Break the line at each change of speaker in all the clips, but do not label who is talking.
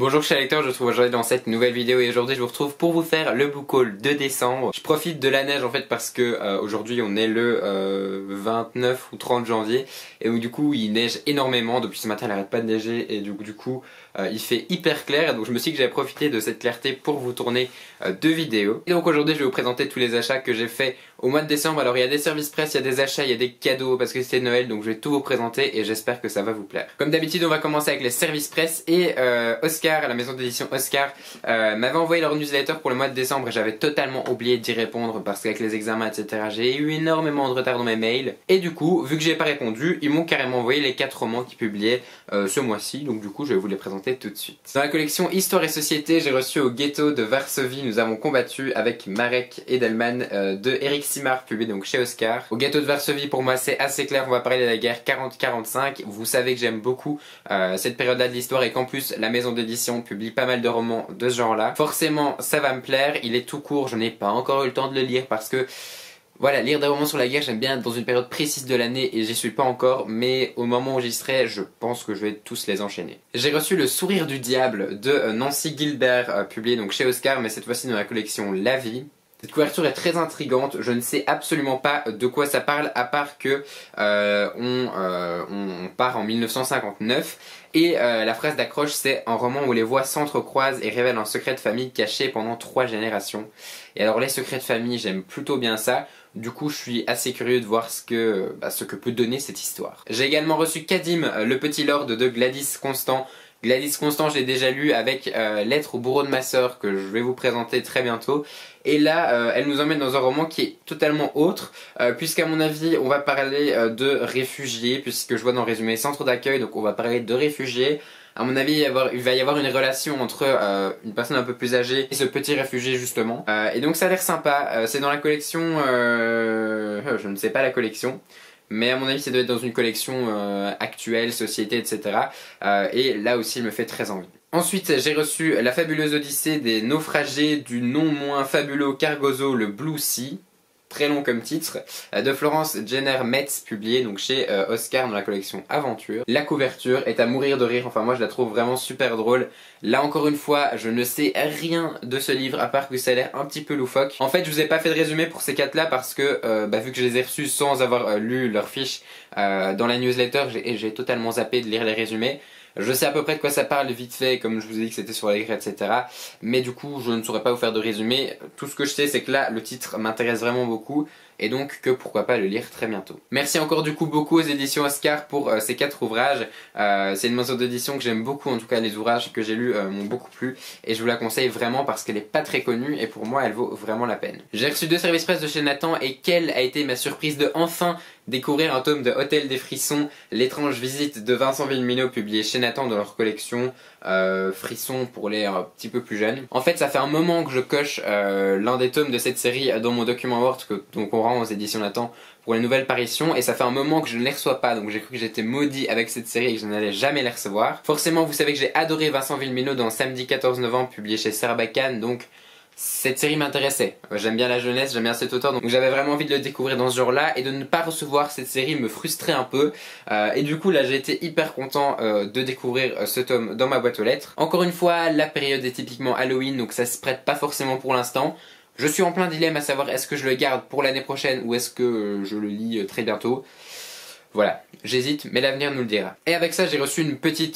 Bonjour chers lecteurs, je vous retrouve aujourd'hui dans cette nouvelle vidéo et aujourd'hui je vous retrouve pour vous faire le book haul de décembre. Je profite de la neige en fait parce que aujourd'hui on est le 29 ou 30 janvier et donc du coup il neige énormément, depuis ce matin il n'arrête pas de neiger et du coup il fait hyper clair, donc je me suis dit que j'allais profiter de cette clarté pour vous tourner deux vidéos. Et donc aujourd'hui je vais vous présenter tous les achats que j'ai fait au mois de décembre. Alors il y a des services presse, il y a des achats, il y a des cadeaux parce que c'est Noël, donc je vais tout vous présenter et j'espère que ça va vous plaire. Comme d'habitude on va commencer avec les services presse et Oscar, la maison d'édition Oscar, m'avait envoyé leur newsletter pour le mois de décembre et j'avais totalement oublié d'y répondre parce qu'avec les examens etc j'ai eu énormément de retard dans mes mails et du coup vu que j'ai pas répondu ils m'ont carrément envoyé les 4 romans qu'ils publiaient ce mois-ci, donc du coup je vais vous les présenter tout de suite. Dans la collection Histoire et Société, j'ai reçu Au ghetto de Varsovie nous avons combattu avec Marek Edelman de Eric Simard, publié donc chez Oscar. Au ghetto de Varsovie pour moi c'est assez clair, on va parler de la guerre 40-45. Vous savez que j'aime beaucoup cette période-là de l'histoire et qu'en plus la maison d'édition publie pas mal de romans de ce genre-là. Forcément ça va me plaire, il est tout court, je n'ai pas encore eu le temps de le lire parce que voilà, lire des romans sur la guerre, j'aime bien dans une période précise de l'année et j'y suis pas encore, mais au moment où j'y serai, je pense que je vais tous les enchaîner. J'ai reçu Le Sourire du Diable de Nancy Gilbert, publié donc chez Oscar, mais cette fois-ci dans la collection La Vie. Cette couverture est très intrigante, je ne sais absolument pas de quoi ça parle à part que on part en 1959 et la phrase d'accroche c'est un roman où les voix s'entrecroisent et révèlent un secret de famille caché pendant 3 générations. Et alors les secrets de famille j'aime plutôt bien ça, du coup je suis assez curieux de voir ce que peut donner cette histoire. J'ai également reçu Kadim, le petit lord de Gladys Constant. Gladys Constant je l'ai déjà lu avec Lettre au bourreau de ma sœur que je vais vous présenter très bientôt. Et là elle nous emmène dans un roman qui est totalement autre puisqu'à mon avis on va parler de réfugiés, puisque je vois dans le résumé centre d'accueil, donc on va parler de réfugiés. À mon avis il va y avoir une relation entre une personne un peu plus âgée et ce petit réfugié justement. Et donc ça a l'air sympa, c'est dans la collection, je ne sais pas la collection. Mais à mon avis ça doit être dans une collection actuelle, société, etc. Et là aussi il me fait très envie. Ensuite j'ai reçu La fabuleuse odyssée des naufragés du non moins fabuleux Cargozo, le Blue Sea. Très long comme titre, de Florence Jenner Metz, publié donc chez Oscar dans la collection Aventure. La couverture est à mourir de rire, enfin moi je la trouve vraiment super drôle. Là encore une fois, je ne sais rien de ce livre à part que ça a l'air un petit peu loufoque. En fait je vous ai pas fait de résumé pour ces 4 là parce que vu que je les ai reçus sans avoir lu leurs fiches dans la newsletter, j'ai totalement zappé de lire les résumés. Je sais à peu près de quoi ça parle vite fait, comme je vous ai dit que c'était sur la guerre, etc. Mais du coup, je ne saurais pas vous faire de résumé. Tout ce que je sais, c'est que là, le titre m'intéresse vraiment beaucoup. Et donc que pourquoi pas le lire très bientôt. Merci encore du coup beaucoup aux éditions Oscar pour ces 4 ouvrages. C'est une maison d'édition que j'aime beaucoup, en tout cas les ouvrages que j'ai lus m'ont beaucoup plu. Et je vous la conseille vraiment parce qu'elle n'est pas très connue et pour moi elle vaut vraiment la peine. J'ai reçu 2 services presse de chez Nathan et quelle a été ma surprise de enfin découvrir un tome de Hôtel des Frissons, l'étrange visite de Vincent Villeminot, publié chez Nathan dans leur collection Frissons pour les un petit peu plus jeunes. En fait ça fait un moment que je coche l'un des tomes de cette série dans mon document Word donc on rend aux éditions Nathan pour les nouvelles parutions et ça fait un moment que je ne les reçois pas, donc j'ai cru que j'étais maudit avec cette série et que je n'allais jamais les recevoir. Forcément vous savez que j'ai adoré Vincent Villeminot dans Samedi 14 novembre, publié chez Sarbacane, donc cette série m'intéressait. J'aime bien la jeunesse, j'aime bien cet auteur, donc j'avais vraiment envie de le découvrir dans ce genre-là et de ne pas recevoir cette série me frustrait un peu. Et du coup là j'ai été hyper content de découvrir ce tome dans ma boîte aux lettres. Encore une fois, la période est typiquement Halloween, donc ça se prête pas forcément pour l'instant. Je suis en plein dilemme à savoir est-ce que je le garde pour l'année prochaine ou est-ce que je le lis très bientôt. Voilà, j'hésite, mais l'avenir nous le dira. Et avec ça, j'ai reçu une petite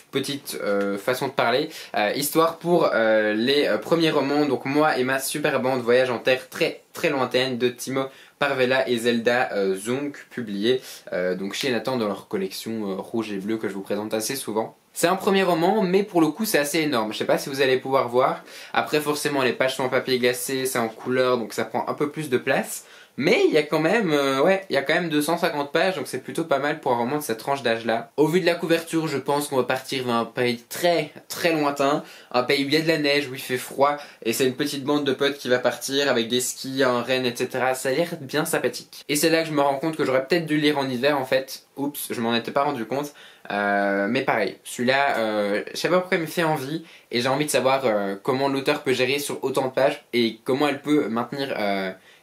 façon de parler, histoire pour les premiers romans, donc moi et ma super bande voyage en terre très très lointaine de Timo Parvella et Zelda Zonk, publiés donc chez Nathan dans leur collection rouge et bleu que je vous présente assez souvent. C'est un premier roman, mais pour le coup c'est assez énorme, je sais pas si vous allez pouvoir voir. Après forcément les pages sont en papier glacé, c'est en couleur, donc ça prend un peu plus de place. Mais il y a quand même, il y a quand même 250 pages, donc c'est plutôt pas mal pour un roman de cette tranche d'âge là. Au vu de la couverture, je pense qu'on va partir vers un pays très très lointain, un pays où il y a de la neige, où il fait froid, et c'est une petite bande de potes qui va partir avec des skis, un renne, etc. Ça a l'air bien sympathique. Et c'est là que je me rends compte que j'aurais peut-être dû lire en hiver en fait. Oups, je m'en étais pas rendu compte. Mais pareil, celui-là, je sais pas pourquoi il me fait envie, et j'ai envie de savoir comment l'auteur peut gérer sur autant de pages, et comment elle peut maintenir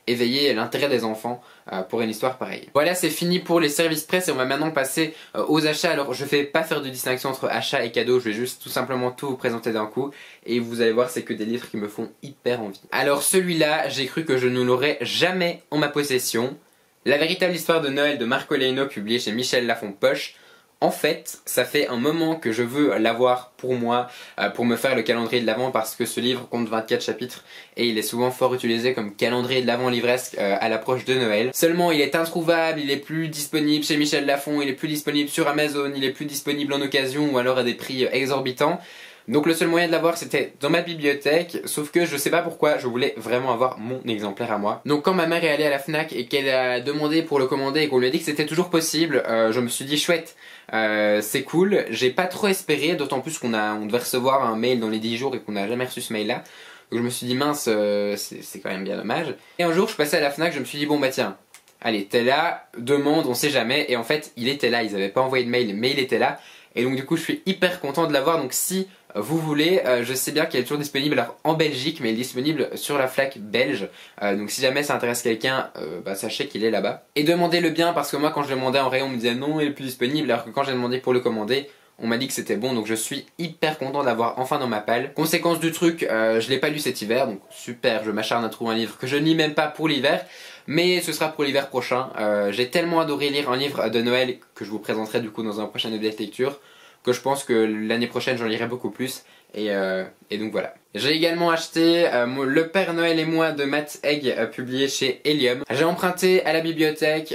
éveiller l'intérêt des enfants pour une histoire pareille. Voilà, c'est fini pour les services presse et on va maintenant passer aux achats. Alors je vais pas faire de distinction entre achats et cadeaux, je vais juste tout simplement tout vous présenter d'un coup et vous allez voir, c'est que des livres qui me font hyper envie. Alors celui-là, j'ai cru que je ne l'aurais jamais en ma possession. La véritable histoire de Noël de Marco Leino, publié chez Michel Lafon Poche. En fait, ça fait un moment que je veux l'avoir pour moi, pour me faire le calendrier de l'Avent, parce que ce livre compte 24 chapitres et il est souvent fort utilisé comme calendrier de l'Avent livresque à l'approche de Noël. Seulement, il est introuvable, il est plus disponible chez Michel Lafon, il est plus disponible sur Amazon, il est plus disponible en occasion ou alors à des prix exorbitants. Donc le seul moyen de l'avoir c'était dans ma bibliothèque, sauf que je sais pas pourquoi je voulais vraiment avoir mon exemplaire à moi. Donc quand ma mère est allée à la Fnac et qu'elle a demandé pour le commander et qu'on lui a dit que c'était toujours possible, je me suis dit chouette, c'est cool. J'ai pas trop espéré, d'autant plus on devait recevoir un mail dans les 10 jours et qu'on n'a jamais reçu ce mail là. Donc je me suis dit mince, c'est quand même bien dommage. Et un jour je passais à la Fnac, je me suis dit bon bah tiens, allez t'es là, demande, on sait jamais. Et en fait il était là, ils avaient pas envoyé de mail mais il était là. Et donc du coup je suis hyper content de l'avoir. Donc si vous voulez, je sais bien qu'il est toujours disponible alors, en Belgique, mais il est disponible sur la Fnac belge. Donc si jamais ça intéresse quelqu'un, sachez qu'il est là-bas. Et demandez-le bien parce que moi quand je le demandais en rayon on me disait non il est plus disponible, alors que quand j'ai demandé pour le commander, on m'a dit que c'était bon, donc je suis hyper content de l'avoir enfin dans ma palle. Conséquence du truc, je l'ai pas lu cet hiver, donc super, je m'acharne à trouver un livre que je ne lis même pas pour l'hiver. Mais ce sera pour l'hiver prochain. J'ai tellement adoré lire un livre de Noël que je vous présenterai du coup dans un prochain update lecture, que je pense que l'année prochaine j'en lirai beaucoup plus. Et donc voilà. J'ai également acheté Le Père Noël et moi de Matt Haig, publié chez Helium. J'ai emprunté à la bibliothèque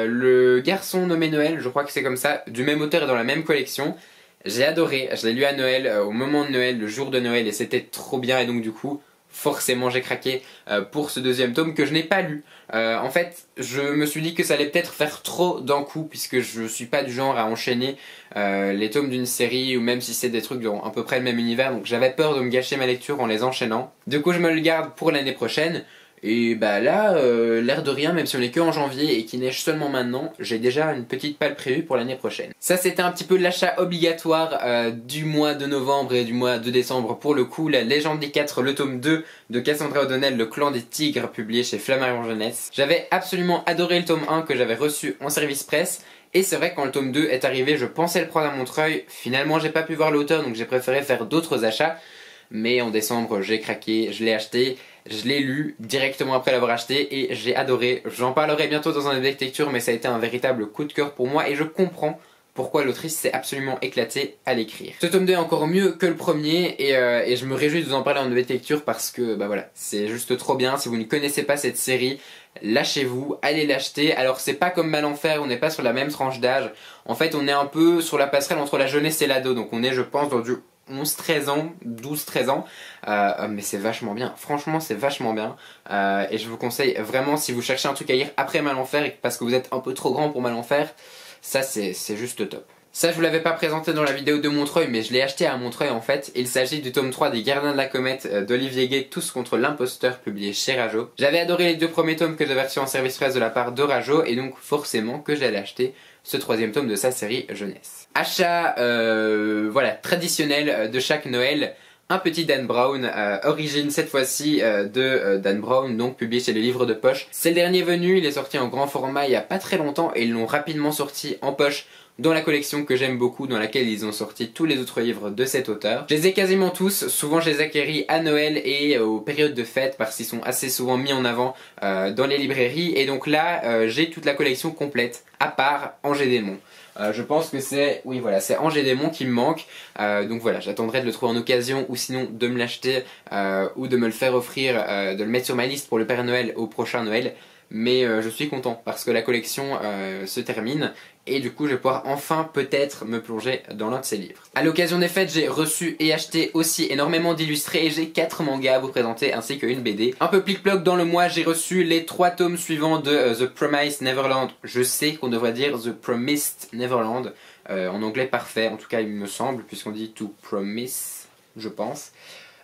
Le Garçon nommé Noël, je crois que c'est comme ça, du même auteur et dans la même collection. J'ai adoré, je l'ai lu à Noël, au moment de Noël, le jour de Noël, et c'était trop bien. Et donc du coup, forcément j'ai craqué pour ce deuxième tome que je n'ai pas lu. En fait, je me suis dit que ça allait peut-être faire trop d'un coup, puisque je suis pas du genre à enchaîner les tomes d'une série, ou même si c'est des trucs dans à peu près le même univers, donc j'avais peur de me gâcher ma lecture en les enchaînant. Du coup je me le garde pour l'année prochaine. Et bah là, l'air de rien, même si on est que en janvier et qu'il neige seulement maintenant, j'ai déjà une petite palle prévue pour l'année prochaine. Ça c'était un petit peu l'achat obligatoire du mois de novembre et du mois de décembre. Pour le coup, La Légende des 4, le tome 2 de Cassandra O'Donnell, Le Clan des Tigres, publié chez Flammarion Jeunesse. J'avais absolument adoré le tome 1 que j'avais reçu en service presse. Et c'est vrai que quand le tome 2 est arrivé, je pensais le prendre à Montreuil. Finalement j'ai pas pu voir l'auteur, donc j'ai préféré faire d'autres achats. Mais en décembre j'ai craqué, je l'ai acheté, je l'ai lu directement après l'avoir acheté et j'ai adoré. J'en parlerai bientôt dans un update lecture, mais ça a été un véritable coup de cœur pour moi et je comprends pourquoi l'autrice s'est absolument éclatée à l'écrire. Ce tome 2 est encore mieux que le premier et je me réjouis de vous en parler en update lecture parce que bah voilà, c'est juste trop bien. Si vous ne connaissez pas cette série, lâchez-vous, allez l'acheter. Alors c'est pas comme Malenfer, on n'est pas sur la même tranche d'âge. En fait on est un peu sur la passerelle entre la jeunesse et l'ado, donc on est je pense dans du 11-13 ans, 12-13 ans, mais c'est vachement bien, franchement c'est vachement bien, et je vous conseille vraiment si vous cherchez un truc à lire après Malenfer et parce que vous êtes un peu trop grand pour Malenfer, ça c'est juste top. Ça je vous l'avais pas présenté dans la vidéo de Montreuil, mais je l'ai acheté à Montreuil en fait. Il s'agit du tome 3 des Gardiens de la Comète d'Olivier Gay, Tous contre l'imposteur, publié chez Rajo. J'avais adoré les deux premiers tomes que j'avais reçus en service presse de la part de Rajo, et donc forcément que j'allais acheter ce troisième tome de sa série jeunesse. Achat voilà, traditionnel de chaque Noël, un petit Dan Brown, origine cette fois-ci de Dan Brown, donc publié chez les livres de poche. C'est le dernier venu, il est sorti en grand format il y a pas très longtemps et ils l'ont rapidement sorti en poche dans la collection que j'aime beaucoup, dans laquelle ils ont sorti tous les autres livres de cet auteur. Je les ai quasiment tous, souvent je les acquéris à Noël et aux périodes de fête parce qu'ils sont assez souvent mis en avant dans les librairies, et donc là j'ai toute la collection complète, à part Angers Démon. Je pense que c'est, oui voilà, c'est Angers Démon qui me manque, donc voilà, j'attendrai de le trouver en occasion ou sinon de me l'acheter ou de me le faire offrir, de le mettre sur ma liste pour le Père Noël au prochain Noël. Mais je suis content parce que la collection se termine et du coup je vais pouvoir enfin peut-être me plonger dans l'un de ces livres. A l'occasion des fêtes, j'ai reçu et acheté aussi énormément d'illustrés et j'ai 4 mangas à vous présenter ainsi qu'une BD. Un peu plic-ploc dans le mois, j'ai reçu les 3 tomes suivants de The Promised Neverland. Je sais qu'on devrait dire The Promised Neverland, en anglais parfait, en tout cas il me semble, puisqu'on dit to promise, je pense.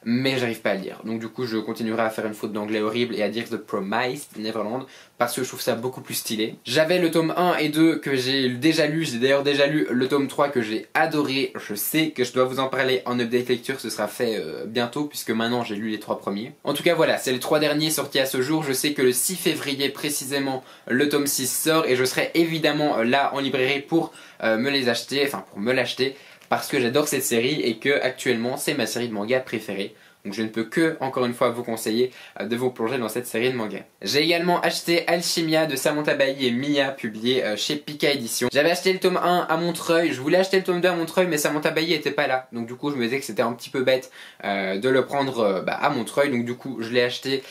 mais j'arrive pas à le lire. Donc du coup je continuerai à faire une faute d'anglais horrible et à dire The Promised Neverland parce que je trouve ça beaucoup plus stylé. J'avais le tome 1 et 2 que j'ai déjà lu, j'ai d'ailleurs déjà lu le tome 3 que j'ai adoré. Je sais que je dois vous en parler en update lecture, ce sera fait bientôt puisque maintenant j'ai lu les 3 premiers. En tout cas voilà, c'est les 3 derniers sortis à ce jour. Je sais que le 6 février précisément le tome 6 sort et je serai évidemment là en librairie pour me les acheter, enfin pour me l'acheter parce que j'adore cette série et que actuellement c'est ma série de manga préférée. Donc je ne peux que, encore une fois, vous conseiller de vous plonger dans cette série de manga. J'ai également acheté Alchimia de Samantha Bailly et Mia, publié chez Pika Édition. J'avais acheté le tome 1 à Montreuil, je voulais acheter le tome 2 à Montreuil, mais Samantha Bailly était pas là. Donc du coup je me disais que c'était un petit peu bête de le prendre à Montreuil. Donc du coup je l'ai acheté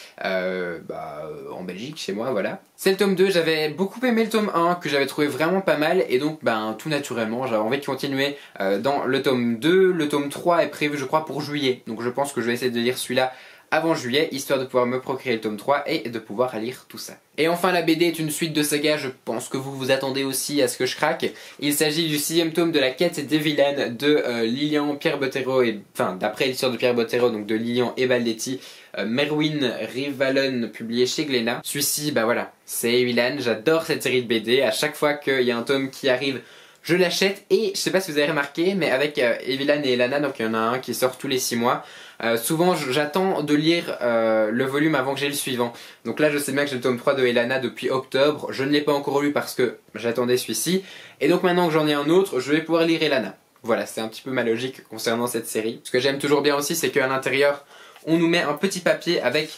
en Belgique, chez moi, voilà. C'est le tome 2, j'avais beaucoup aimé le tome 1, que j'avais trouvé vraiment pas mal. Et donc tout naturellement, j'avais envie de continuer dans le tome 2. Le tome 3 est prévu je crois pour juillet. Donc je pense que je vais essayer de lire celui-là avant juillet, histoire de pouvoir me procurer le tome 3 et de pouvoir lire tout ça. Et enfin la BD est une suite de saga, je pense que vous vous attendez aussi à ce que je craque. Il s'agit du 6e tome de la quête des vilaines de Lilian, Pierre Bottero et... Enfin d'après l'histoire de Pierre Bottero, donc de Lilian et Baldetti, Merwin Rivalen, publié chez Glénat. Celui-ci, bah voilà, c'est Evilan, j'adore cette série de BD, à chaque fois qu'il y a un tome qui arrive, je l'achète et je sais pas si vous avez remarqué, mais avec Evilan et Elana, donc il y en a un qui sort tous les 6 mois, souvent j'attends de lire le volume avant que j'ai le suivant. Donc là je sais bien que j'ai le tome 3 de Elana depuis octobre, je ne l'ai pas encore lu parce que j'attendais celui-ci, et donc maintenant que j'en ai un autre, je vais pouvoir lire Elana. Voilà, c'est un petit peu ma logique concernant cette série. Ce que j'aime toujours bien aussi, c'est qu'à l'intérieur, on nous met un petit papier avec,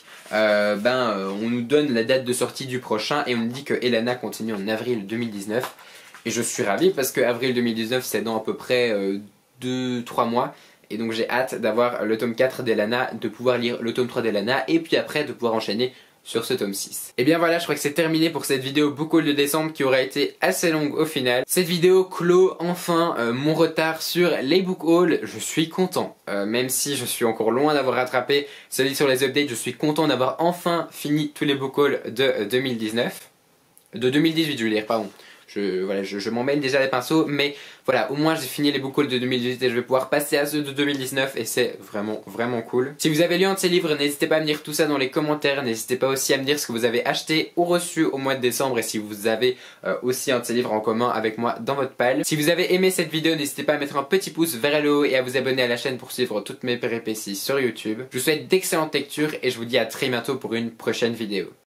on nous donne la date de sortie du prochain et on nous dit que Elana continue en avril 2019. Et je suis ravi parce que avril 2019 c'est dans à peu près 2-3 mois. Et donc j'ai hâte d'avoir le tome 4 d'Elana, de pouvoir lire le tome 3 d'Elana et puis après de pouvoir enchaîner sur ce tome 6. Et bien voilà, je crois que c'est terminé pour cette vidéo book haul de décembre qui aura été assez longue au final. Cette vidéo clôt enfin mon retard sur les book hauls. Je suis content, même si je suis encore loin d'avoir rattrapé celui sur les updates, je suis content d'avoir enfin fini tous les book hauls de 2019. De 2018 je veux dire, pardon. Je m'en mêle déjà les pinceaux, mais voilà, au moins j'ai fini les book hauls de 2018 et je vais pouvoir passer à ceux de 2019 et c'est vraiment cool. Si vous avez lu un de ces livres, n'hésitez pas à me dire tout ça dans les commentaires, n'hésitez pas aussi à me dire ce que vous avez acheté ou reçu au mois de décembre et si vous avez aussi un de ces livres en commun avec moi dans votre pile. Si vous avez aimé cette vidéo, n'hésitez pas à mettre un petit pouce vers le haut et à vous abonner à la chaîne pour suivre toutes mes péripéties sur YouTube. Je vous souhaite d'excellentes lectures et je vous dis à très bientôt pour une prochaine vidéo.